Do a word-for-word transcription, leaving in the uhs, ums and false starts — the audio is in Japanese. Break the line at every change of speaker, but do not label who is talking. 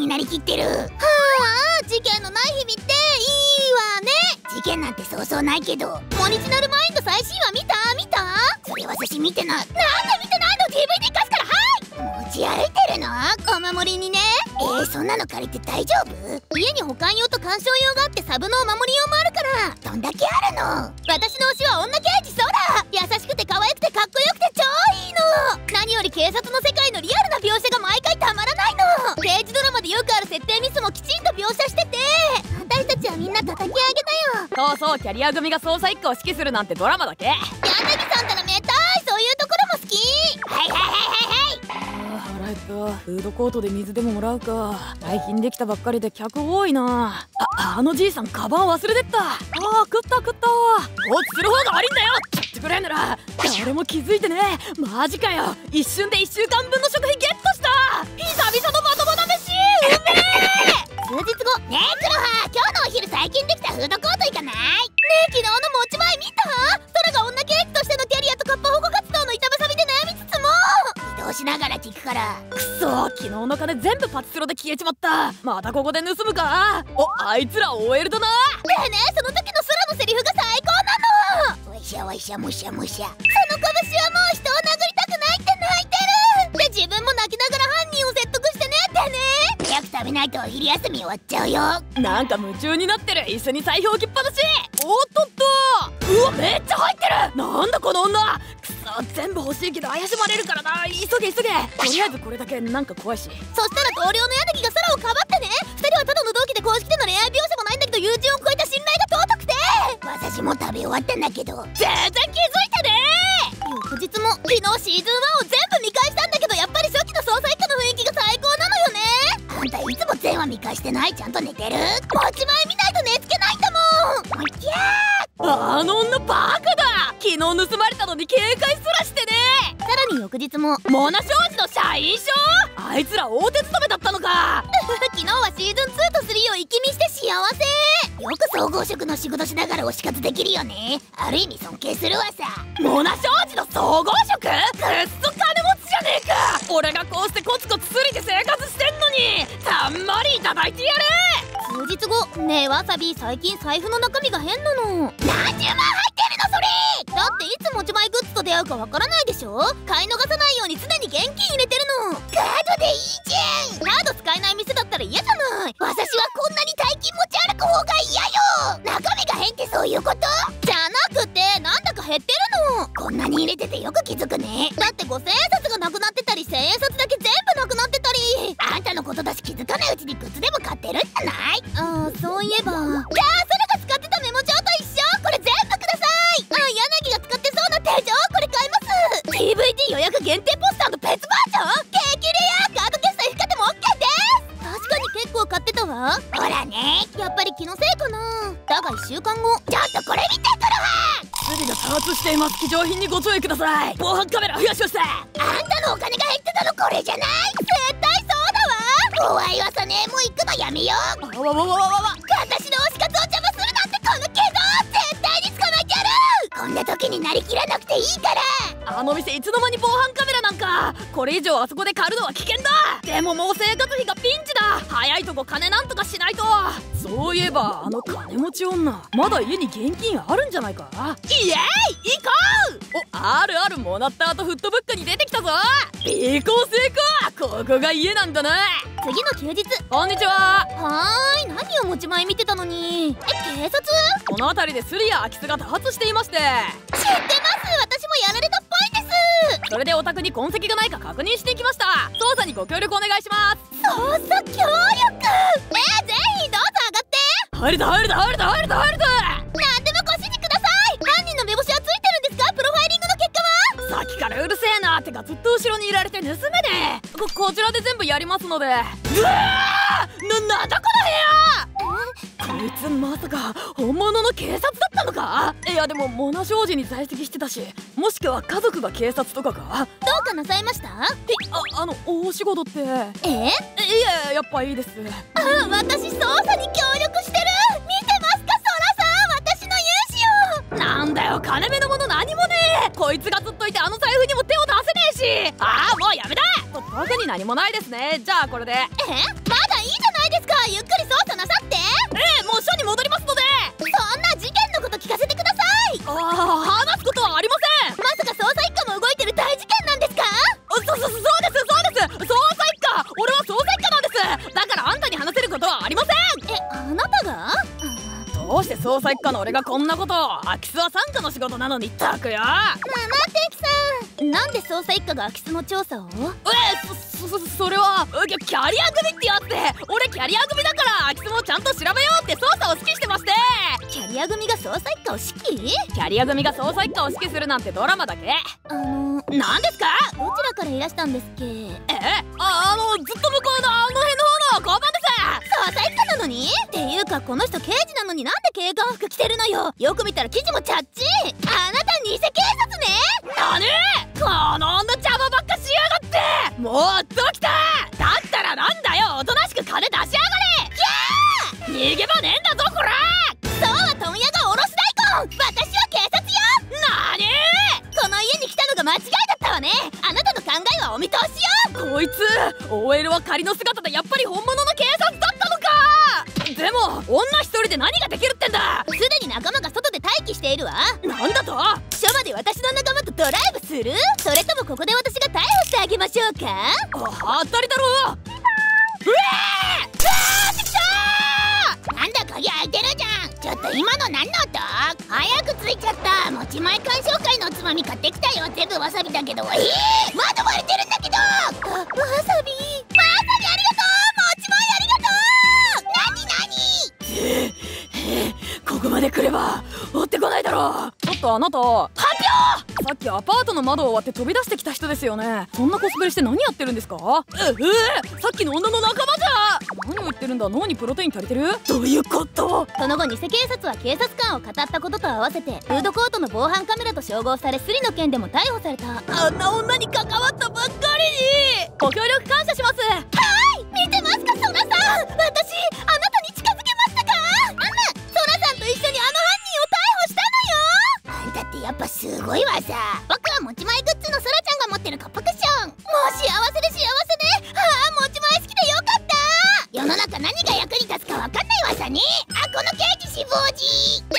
になりきってる。はあ、事件のない日々っていいわね。事件なんてそうそうないけど。モニジナルマインド最新話見た見た？それ私見てない。なんで見てないの？ ディーブイディー 貸すから。はい、持ち歩いてるの？お守りにね。えー、そんなの借りて大丈夫？家に保管用と鑑賞用があって、サブのお守り用もあるから。どんだけあるの？私の推しは女刑事ソラ。優しくて可愛くてかっこよくて超いいの。何より警察の世界のリアルな描写が毎回たまらないの。刑事ドラマでよくある設定ミスもきちんと描写してて、私たちはみんな叩き上げだよ。
そうそう、キャリア組が捜査一課を指揮するなんてドラマだけ。
柳さんたらめたい、そういうところも好き。はいはいはいはいはい。
あー、腹減った。フードコートで水でももらうか。最近できたばっかりで客多いな。あ、あのじいさんカバン忘れてった。あー、食った食った。放置する方が悪いんだよ。ちょっとくらいなら誰も気づいてね。マジかよ。一瞬でいっしゅうかんぶんの食費ゲットした。久々のまともな飯、うめえ。数日後。ねえ黒羽、今日のお昼最近できたフードコート行かない？ねえ、昨日の持ち前見た？空が女刑事としてのキャリアとカッパ保護活動の板挟みで悩みつつも移動しながら聞くから。くそ、昨日の金全部パチスロで消えちまった。またここで盗むか？お、あいつら オーエル だな。
ねえねえ、その時の空のセリフが最高なの。おいしゃおいしゃむしゃむしゃ。その拳はもう人を殴りたくないって泣いてる。で、自分も泣きながら犯人を説得してねってね。早く食べないとお昼休み終わっちゃうよ。
なんか夢中になってる。椅子に財布置きっぱなし。おっとっと、うわ、めっちゃ入ってる。なんだこの女。くそ、全部欲しいけど怪しまれるからな。急げ急げ。とりあえずこれだけなんか怖いし。
そしたら同僚の柳が空をかばってね。二人はただの同期で公式での恋愛描写もないんだけど、友人を超えた信頼が尊くて。私も食べ終わったんだけど全然気づいてね。翌日も。昨日シーズンワンを全部見返したんだけど、やっぱり初期の捜査一課の雰囲気が最高なのよね。あんたいつも全話見返してない？ちゃんと寝てる？持ち前見ないと寝つけないんだもん。おきゃー。
あの女バカだ。昨日盗まれたのに警戒すらしてね。
さらに翌日も。
モナ商事の社員証。あいつら大手勤めだったのか。
昨日はシーズンツーとスリーを一気見して幸せ。よく総合職の仕事しながら推し活できるよね。ある意味尊敬するわさ。
モナ商事の総合職？くっそ金持ちじゃねえか。俺がこうしてコツコツスリで生活してんのにたんまりいただいてやる。
数日後。ねえわさび、最近財布の中身が変なの。何十万入ってるのそれ。だっていつ持ち前グッズと出会うかわからないでしょ。買い逃さないように常に現金入れてるの。カードでいいじゃん。カード使えない店だったら嫌じゃない。私はこんなに大金持ち歩く方が嫌よ。中身が変ってそういうこと？じゃなくて、なんだか減ってるの。こんなに入れててよく気づくね。だってごせんえん札がなくなってたり、せんえん札だけ全部なくなってたり。あんたのことだし気づかないうちにグッズでも買ってるんじゃない？ああ、そういえば。じゃあそれが使ってたメモ帳と一緒。これ全部ください。あ、柳が使ってそうな手錠、これ買います。 ディーブイディー 予約限定ポスターの別バージョン。激レア。カード決済不可でも オーケー です。確かに結構買ってたわ。ほらね。やっぱり気のせいかな。だがいっしゅうかんご。ちょっとこれ見てくるわ。
スリが多発しています。貴重品にご注意ください。防犯カメラ増やしました。
あんたのお金が減ってたのこれじゃない？絶対そうだわ。怖いわさね。もう行くのやめよう。
わわわわわわわ。
私の推し活を邪魔するなんてこの怪我絶対に捕まえてやる。こんな時になりきらなくていいから。
あの店いつの間に防犯カメラなんか。これ以上あそこで狩るのは危険だ。でももう生活費がピンチだ。早いとこ金なんとかしないと。そういえばあの金持ち女まだ家に現金あるんじゃないか。イエーイ行こう。お、あるある。もらった後フットブックに出てきたぞ。成功成功。ここが家なんだな。
次の休日。
こんにちは。
はーい。何を持ち前見てたのに。え、警察？
この辺りでスリや空き巣が多発していまして。知って
ます。私もやられたっぽいです。
それでお宅に痕跡がないか確認してきました。捜査にご協力お願いします。
捜査協力。えー、ぜひどうぞ上がって。
入るだ入るだ入るだ入るだ入るだ。
何でもご指示ください。犯人の目星はついてるんですか？プロファイリングの結果は？
さっきからうるせえな。ってかずっと後ろにいられて盗めねえ。ここちらで全部やりますので。うわー、な、なんだこの部屋。こいつまさか本物の警察だったのか？いやでもモナ商事に在籍してたし、もしくは家族が警察とかか？
どうかなさいました？
え、あ、あのお仕事って。え
え？
いややっぱいいです。
あ、私捜査に協力してる。見てますかソラさん、私の融資を。
なんだよ、金目のもの何もねえ。こいつがずっといてあの財布にも手を出せねえし。ああ、もうやめだ。と特に何もないですね。じゃあこれで。
え？まだいい
どうして捜査一課の俺がこんなことを。空き巣は傘下の仕事なのにったくよ。
ママテキさん、なんで捜査一課が空き巣の調査を？
えそそそれはキャキャリア組ってやつで、俺キャリア組だから空き巣もちゃんと調べようって捜査を指揮してまして。
キャリア組が捜査一課を指揮？
キャリア組が捜査一課を指揮するなんてドラマだけ。
あの
何ですか？
どちらからいらしたんですっけ？
えああのずっと向こうのあの辺の方の交番です。
捜査一課なのに？っていうかこの人刑事なのになんで警官服着てるのよ。よく見たら記事もチャッチ。あなた偽警察ね。
なに？この女邪魔ばっかしやがって。もうどきた。だったらなんだよ、おとなしく金出しやがれ。キャー！逃げ場ねえんだぞこら。
そうは問屋がおろし大根。私は警察よ。
なに？
この家に来たのが間違いだったわね。あなたの考えはお見通しよ。
こいつ オーエル は仮の姿でやっぱり本物の警察だったのか。でも女一人で何ができるってんだ。
すでに仲間が外で待機しているわ。
なんだと？
署まで私の仲間とドライブする？それともここで私が逮捕してあげましょうか？
あ当たりだろ。うえーうわーってきた
ー。なんだ鍵開いてるじゃん。ちょっと今の何の音？早く着いちゃった。持ち前鑑賞会のおつまみ買ってきたよ。全部わさびだけど。えー、窓割れてるんだけど。あ、わさびわさびありがとう。持ち前ありがとう。なになに？
ここまで来れば追ってこないだろう。ちょっとあなた、発表！さっきアパートの窓を割って飛び出してきた人ですよね。そんなコスプレして何やってるんですか？ええさっきの女の仲間じゃ。何を言ってるんだ。脳にプロテイン足りてる？どういうこと？
その後偽警察は警察官を語ったことと合わせてフードコートの防犯カメラと照合されスリの件でも逮捕された。
あんな女に関わったばっかりにご協力感謝します。
はい、見てますかソラさん。私あなたに近づけましたか？ママ、ソラさんと一緒にあの犯人を逮捕したのよ。あんたってやっぱすごいわさ。僕は持ち前グッズのソラちゃんが持ってるカップクッション。もう幸せで幸せで、ああ持ち前好きでよかった。世の中何が役に立つかわかんないわさね。あ、このケーキ死亡時。